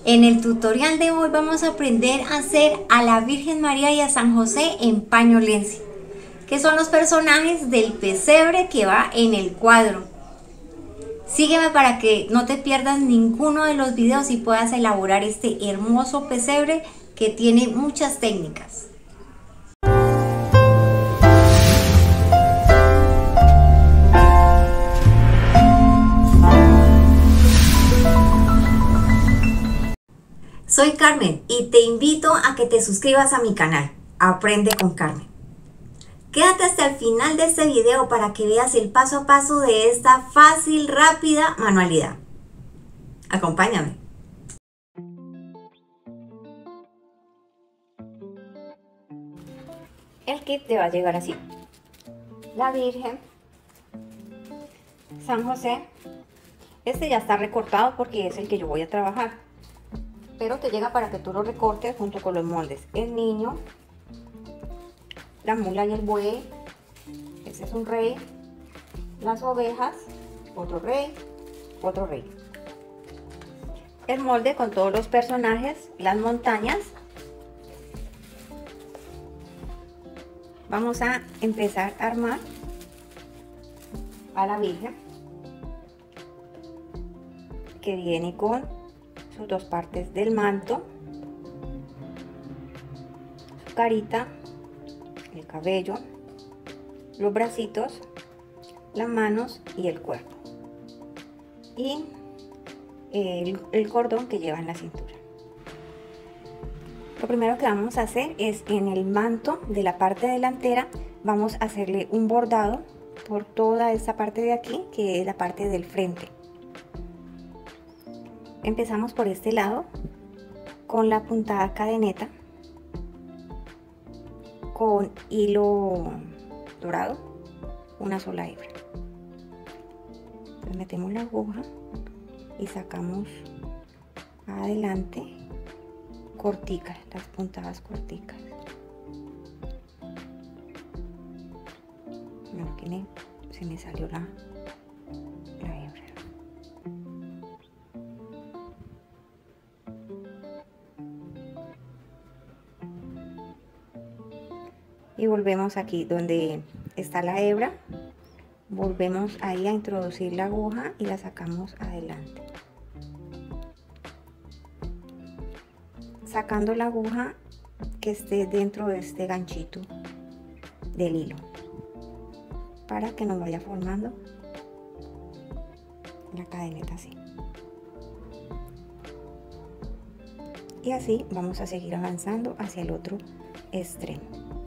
En el tutorial de hoy vamos a aprender a hacer a la Virgen María y a San José en paño lenzi, que son los personajes del pesebre que va en el cuadro. Sígueme para que no te pierdas ninguno de los videos y puedas elaborar este hermoso pesebre que tiene muchas técnicas. Soy Carmen y te invito a que te suscribas a mi canal, Aprende con Carmen. Quédate hasta el final de este video para que veas el paso a paso de esta fácil, rápida manualidad. Acompáñame. El kit te va a llegar así: la Virgen, San José. Este ya está recortado porque es el que yo voy a trabajar, pero te llega para que tú lo recortes junto con los moldes. El niño, la mula y el buey, ese es un rey, las ovejas, otro rey, otro rey. El molde con todos los personajes, las montañas. Vamos a empezar a armar a la Virgen, que viene con sus dos partes del manto, su carita, el cabello, los bracitos, las manos y el cuerpo, y el cordón que lleva en la cintura. Lo primero que vamos a hacer es, en el manto de la parte delantera, vamos a hacerle un bordado por toda esta parte de aquí, que es la parte del frente. Empezamos por este lado con la puntada cadeneta con hilo dorado, una sola hebra. Entonces metemos la aguja y sacamos adelante corticas, las puntadas corticas. Bueno, aquí se me salió la hebra. Y volvemos aquí donde está la hebra, volvemos ahí a introducir la aguja y la sacamos adelante, sacando la aguja que esté dentro de este ganchito del hilo, para que nos vaya formando la cadeneta así. Y así vamos a seguir avanzando hacia el otro extremo.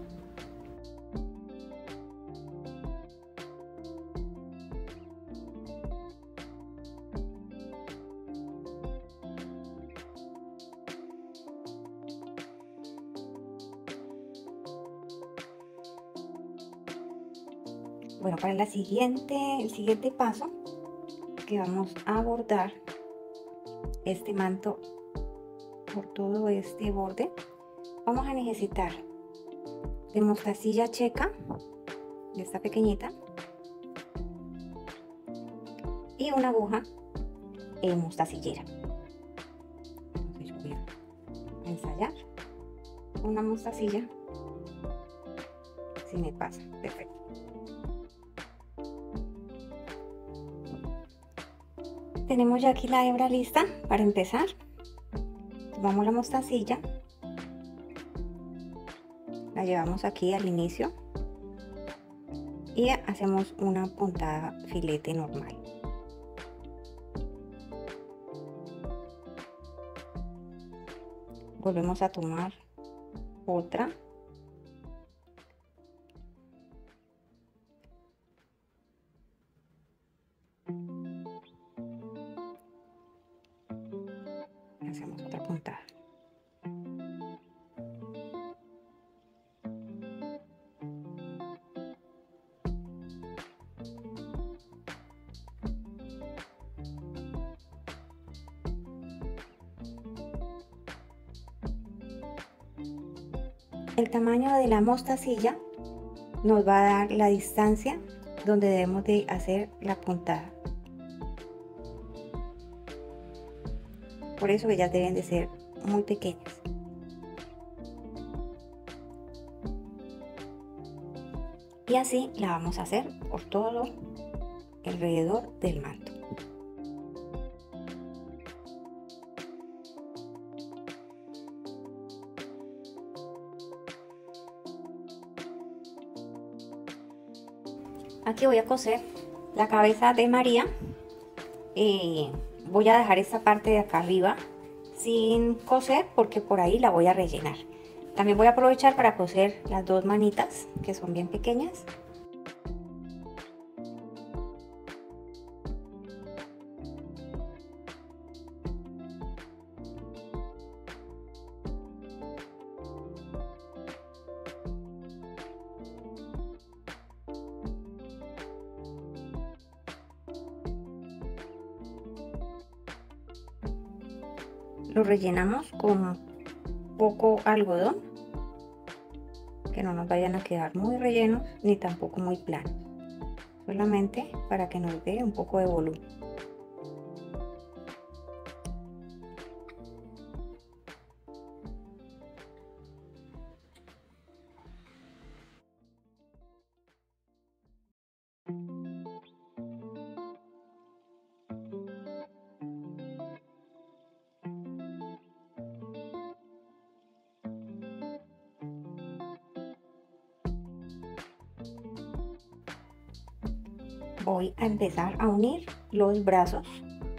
Bueno, para el siguiente paso, que vamos a bordar este manto por todo este borde, vamos a necesitar de mostacilla checa, de esta pequeñita, y una aguja mostacillera. Entonces yo voy a ensayar una mostacilla, si me pasa, perfecto. Tenemos ya aquí la hebra lista para empezar. Tomamos la mostacilla, la llevamos aquí al inicio y hacemos una puntada filete normal. Volvemos a tomar otra. Hacemos otra puntada. El tamaño de la mostacilla nos va a dar la distancia donde debemos de hacer la puntada. Por eso ellas deben de ser muy pequeñas. Y así la vamos a hacer por todo alrededor del manto. Aquí voy a coser la cabeza de María. Voy a dejar esta parte de acá arriba sin coser porque por ahí la voy a rellenar. También voy a aprovechar para coser las dos manitas que son bien pequeñas. Lo rellenamos con poco algodón, que no nos vayan a quedar muy rellenos ni tampoco muy planos, solamente para que nos dé un poco de volumen. Voy a empezar a unir los brazos.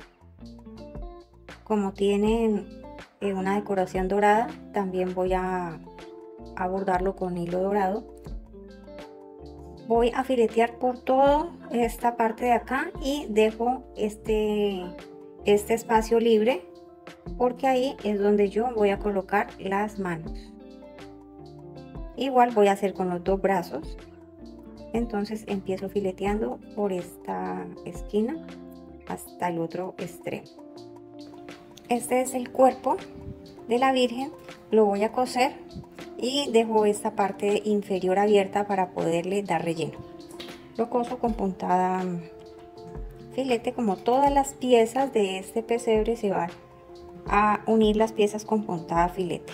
Como tienen una decoración dorada, también voy a bordarlo con hilo dorado. Voy a filetear por toda esta parte de acá y dejo este espacio libre porque ahí es donde yo voy a colocar las manos. Igual voy a hacer con los dos brazos. Entonces empiezo fileteando por esta esquina hasta el otro extremo. Este es el cuerpo de la Virgen, lo voy a coser y dejo esta parte inferior abierta para poderle dar relleno. Lo coso con puntada filete. Como todas las piezas de este pesebre se van a unir las piezas con puntada filete.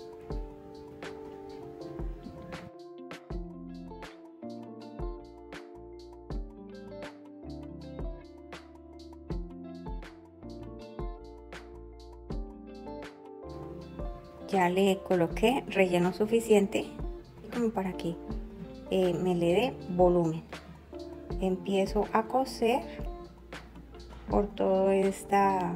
Ya le coloqué relleno suficiente como para que me le dé volumen. Empiezo a coser por todo este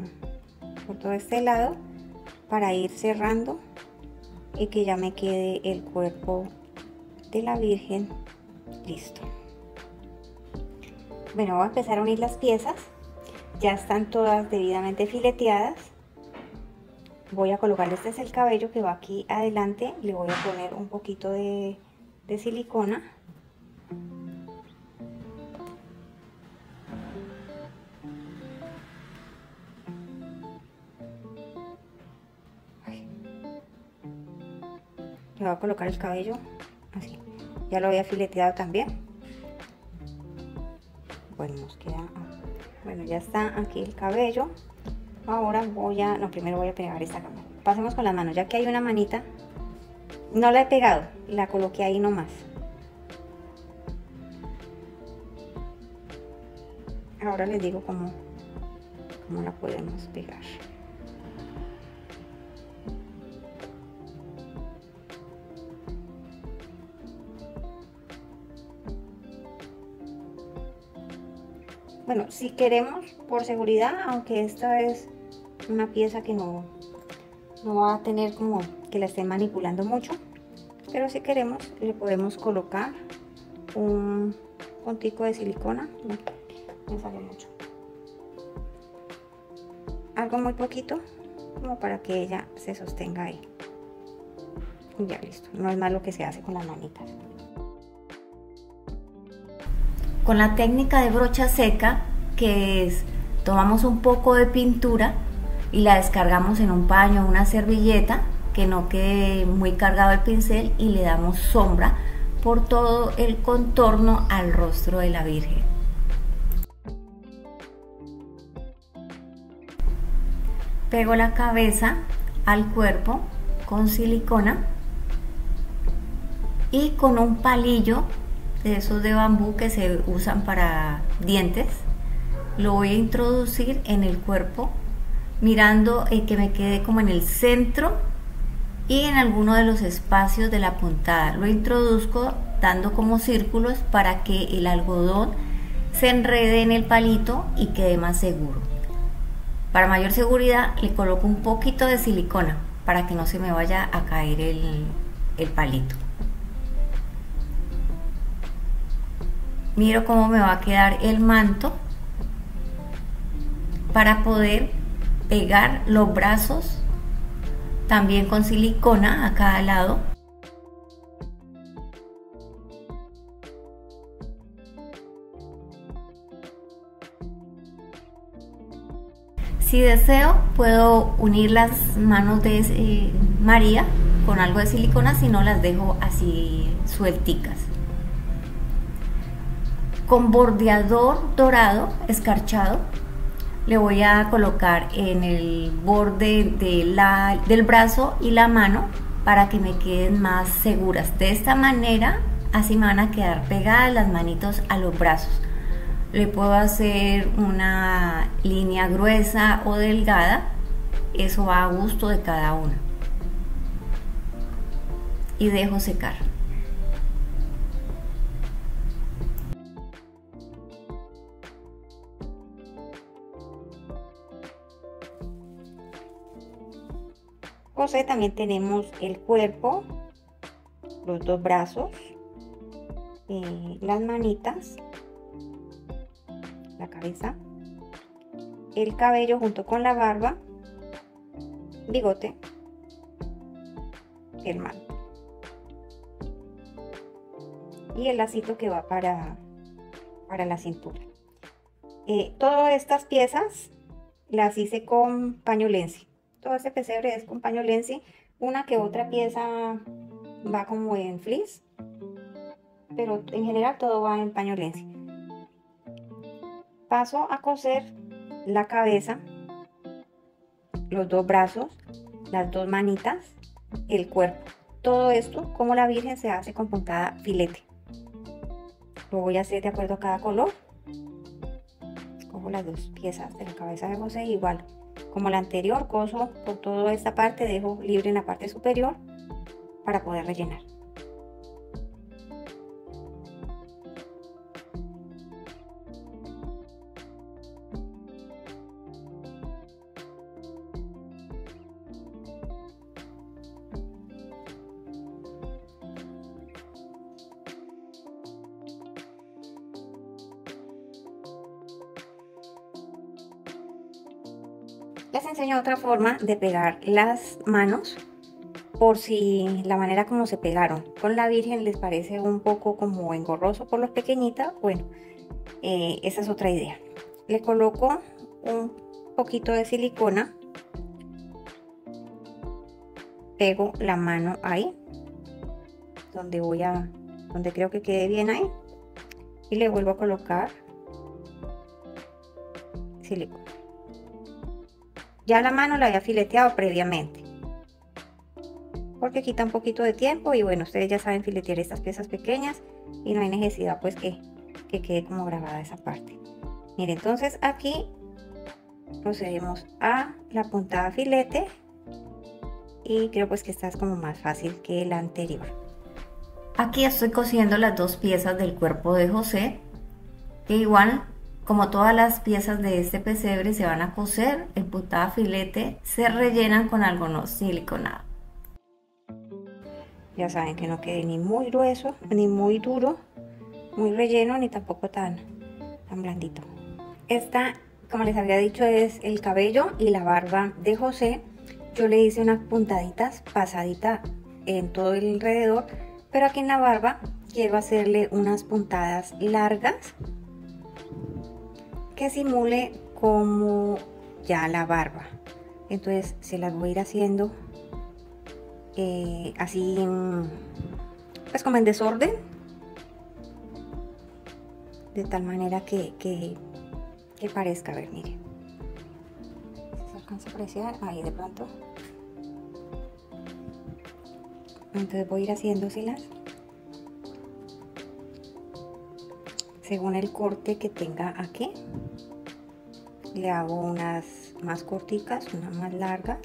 lado para ir cerrando y que ya me quede el cuerpo de la Virgen listo. Bueno, voy a empezar a unir las piezas. Ya están todas debidamente fileteadas. Voy a colocar, este es el cabello que va aquí adelante, le voy a poner un poquito de silicona. Le voy a colocar el cabello así, ya lo había fileteado también. Bueno, nos queda, bueno, ya está aquí el cabello. Ahora primero voy a pegar esta cámara. Pasemos con las manos, ya que hay una manita, no la he pegado, la coloqué ahí nomás. Ahora les digo cómo la podemos pegar. Bueno, si queremos, por seguridad, aunque esta es una pieza que no va a tener como que la esté manipulando mucho, pero si queremos le podemos colocar un puntico de silicona. No me sale mucho, algo muy poquito como para que ella se sostenga ahí y ya listo. No es malo que se hace con las manitas. Con la técnica de brocha seca, que es tomamos un poco de pintura y la descargamos en un paño o una servilleta, que no quede muy cargado el pincel, y le damos sombra por todo el contorno al rostro de la Virgen. pego la cabeza al cuerpo con silicona y con un palillo de esos de bambú que se usan para dientes, lo voy a introducir en el cuerpo, mirando que me quede como en el centro y en alguno de los espacios de la puntada. Lo introduzco dando como círculos para que el algodón se enrede en el palito y quede más seguro. Para mayor seguridad le coloco un poquito de silicona para que no se me vaya a caer el palito. Miro cómo me va a quedar el manto para poder pegar los brazos también con silicona a cada lado. Si deseo, puedo unir las manos de María con algo de silicona, si no las dejo así suelticas. Con bordeador dorado escarchado le voy a colocar en el borde del brazo y la mano para que me queden más seguras. De esta manera así me van a quedar pegadas las manitos a los brazos. Le puedo hacer una línea gruesa o delgada, eso va a gusto de cada uno. Y dejo secar. José también tenemos el cuerpo, los dos brazos, las manitas, la cabeza, el cabello junto con la barba, bigote, el manto y el lacito que va para la cintura. Todas estas piezas las hice con paño lenci. Todo este pesebre es con paño lenci. Una que otra pieza va como en fleece, pero en general todo va en paño lenci. Paso a coser la cabeza, los dos brazos, las dos manitas, el cuerpo. Todo esto, como la Virgen, se hace con puntada filete. Lo voy a hacer de acuerdo a cada color. Cojo las dos piezas de la cabeza de José, igual como la anterior, coso por toda esta parte, dejo libre en la parte superior para poder rellenar. Les enseño otra forma de pegar las manos, por si la manera como se pegaron con la Virgen les parece un poco como engorroso por los pequeñitas. Bueno, esa es otra idea. Le coloco un poquito de silicona, pego la mano ahí, donde creo que quede bien ahí, y le vuelvo a colocar silicona. Ya la mano la había fileteado previamente, porque quita un poquito de tiempo y bueno, ustedes ya saben filetear estas piezas pequeñas y no hay necesidad pues que quede como grabada esa parte. Miren, entonces aquí procedemos a la puntada filete y creo pues que esta es como más fácil que la anterior. Aquí estoy cosiendo las dos piezas del cuerpo de José, que igual como todas las piezas de este pesebre se van a coser en puntada filete, se rellenan con algodón siliconado. Ya saben que no quede ni muy grueso, ni muy duro, muy relleno, ni tampoco tan blandito. Esta, como les había dicho, es el cabello y la barba de José. Yo le hice unas puntaditas pasaditas en todo el alrededor, pero aquí en la barba quiero hacerle unas puntadas largas que simule como ya la barba. Entonces se las voy a ir haciendo así pues como en desorden, de tal manera que parezca, a ver, miren, alcanza a apreciar ahí de pronto. Entonces voy a ir haciéndoselas según el corte que tenga aquí. Le hago unas más corticas, unas más largas,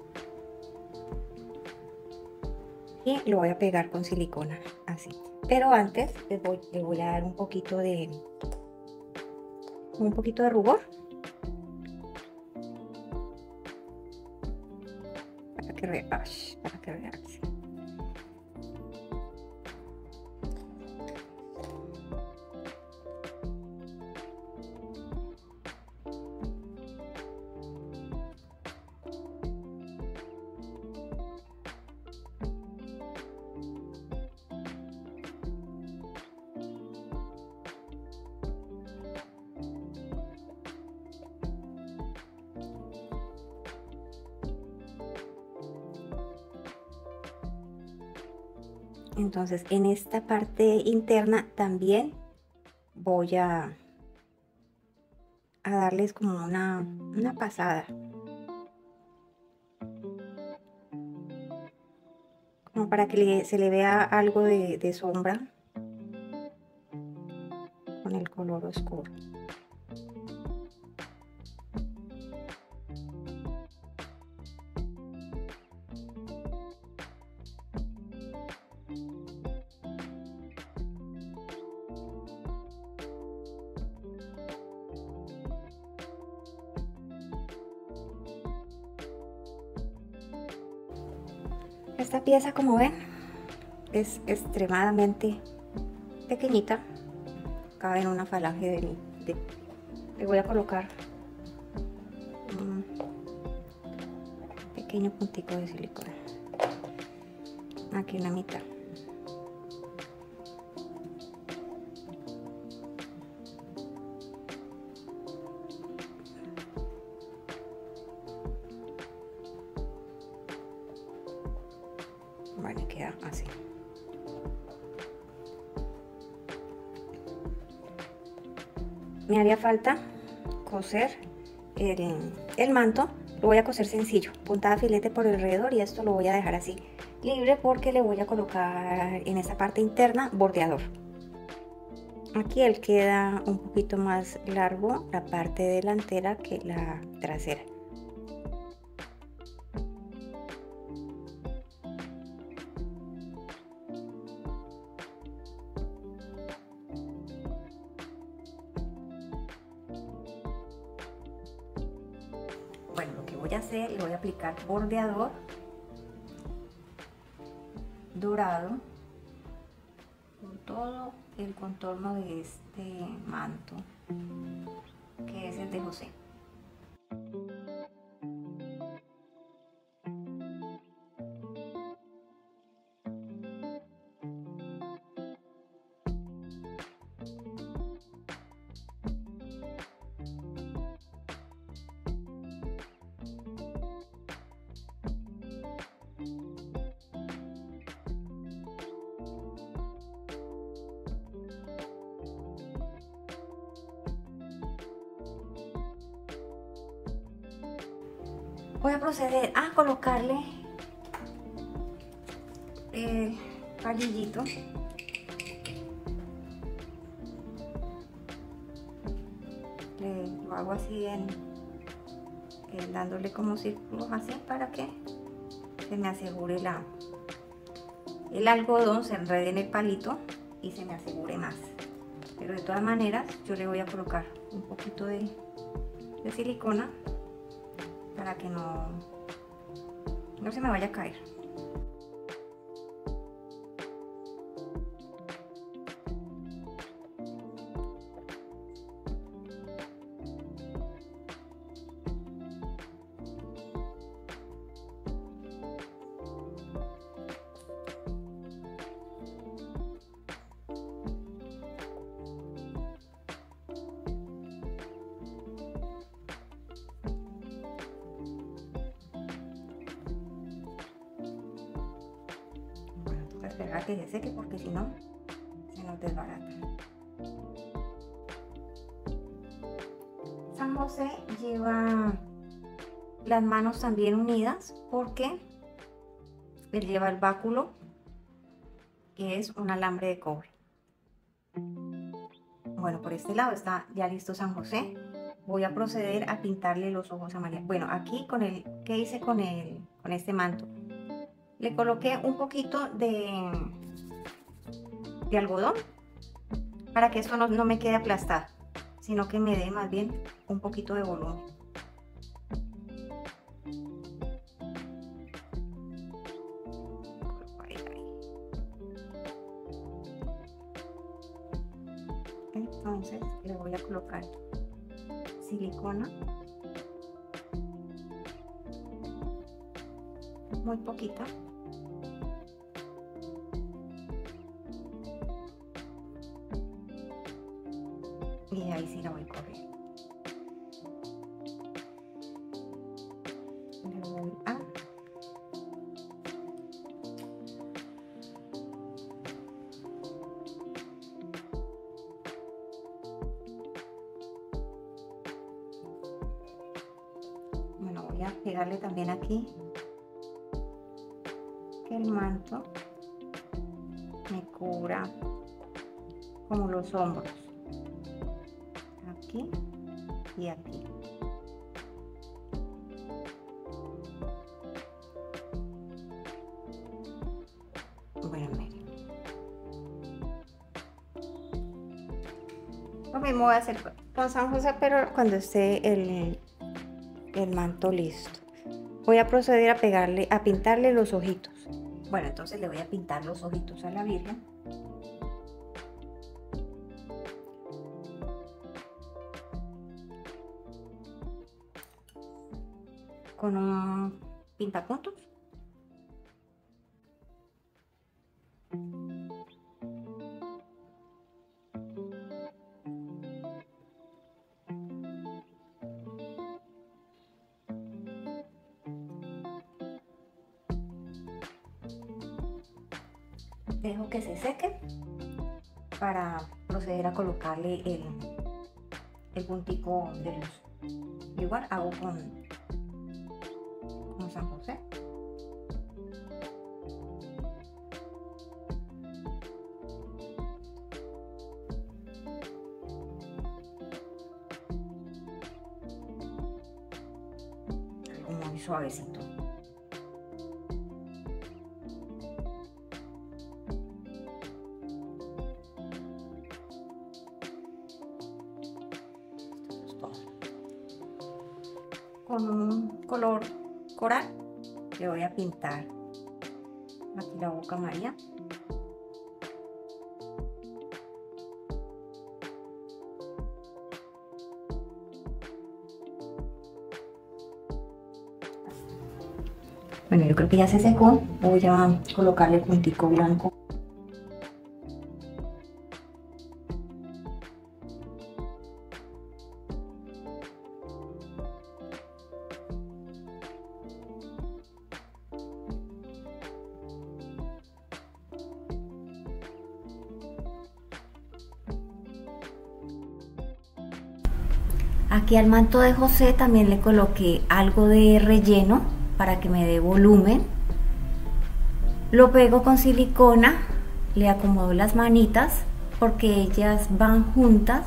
y lo voy a pegar con silicona así. Pero antes le voy a dar un poquito de rubor para que realce. Entonces en esta parte interna también voy a darles como una pasada, como para que se le vea algo de sombra con el color oscuro. Esta pieza, como ven, es extremadamente pequeñita, cabe en una falange le voy a colocar un pequeño puntico de silicona aquí en la mitad. Bueno, queda así. Me haría falta coser el manto. Lo voy a coser sencillo, puntada filete por alrededor, y esto lo voy a dejar así libre porque le voy a colocar en esta parte interna bordeador. Aquí él queda un poquito más largo la parte delantera que la trasera. Bueno, lo que voy a hacer, le voy a aplicar bordeador dorado por todo el contorno de este manto, que es el de José. Voy a proceder a colocarle el palillito. Lo hago así dándole como círculos así para que se me asegure el algodón se enrede en el palito y se me asegure más. Pero de todas maneras yo le voy a colocar un poquito de silicona para que no se me vaya a caer. Esperar que se seque porque si no se nos desbarata. San José lleva las manos también unidas porque él lleva el báculo, que es un alambre de cobre. Bueno, por este lado está ya listo San José. Voy a proceder a pintarle los ojos a María. Bueno, aquí ¿qué hice con este manto? Le coloqué un poquito de algodón para que esto no me quede aplastado, sino que me dé más bien un poquito de volumen. Entonces le voy a colocar silicona, muy poquita. Y ahí sí la voy a correr. Le voy a voy a pegarle también aquí que el manto me cubra como los hombros, aquí y aquí. Bueno, miren, lo mismo voy a hacer con San José, pero cuando esté el manto listo. Voy a proceder a pintarle los ojitos. Bueno, entonces le voy a pintar los ojitos a la Virgen. Con un pintapuntos. Dejo que se seque para proceder a colocarle el puntico de luz. Igual hago con San José. Algo muy suavecito. Con un color coral le voy a pintar aquí la boca a María. Bueno, yo creo que ya se secó. Voy a colocarle el puntico blanco. Aquí al manto de José también le coloqué algo de relleno para que me dé volumen. Lo pego con silicona, le acomodo las manitas porque ellas van juntas.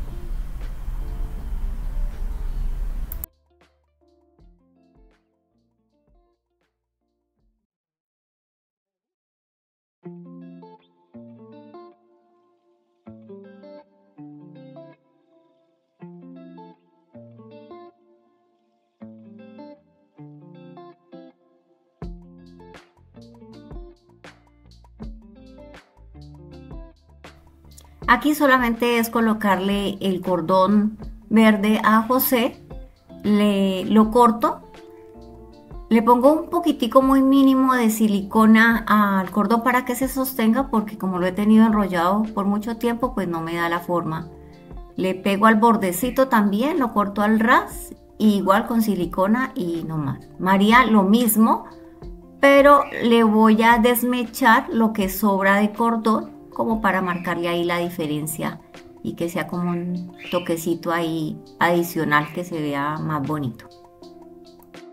Aquí solamente es colocarle el cordón verde a José, lo corto, le pongo un poquitico muy mínimo de silicona al cordón para que se sostenga porque como lo he tenido enrollado por mucho tiempo pues no me da la forma. Le pego al bordecito también, lo corto al ras, igual con silicona y no más. María lo mismo, pero le voy a desmechar lo que sobra de cordón como para marcarle ahí la diferencia y que sea como un toquecito ahí adicional que se vea más bonito.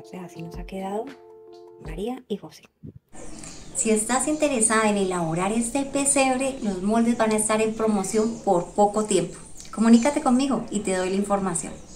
Entonces así nos ha quedado María y José. Si estás interesada en elaborar este pesebre, los moldes van a estar en promoción por poco tiempo. Comunícate conmigo y te doy la información.